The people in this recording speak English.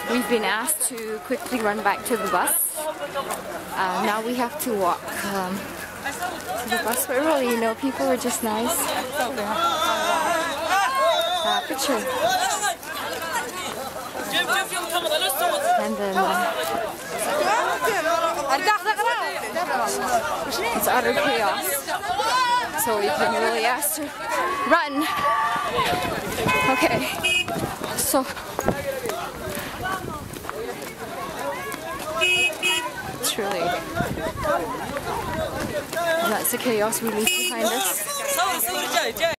We've been asked to quickly run back to the bus. Now we have to walk to the bus, but really, you know, people were just nice. Picture. And then it's utter chaos. So we've been really asked to run. Okay, so it's really, that's the chaos we leave behind us.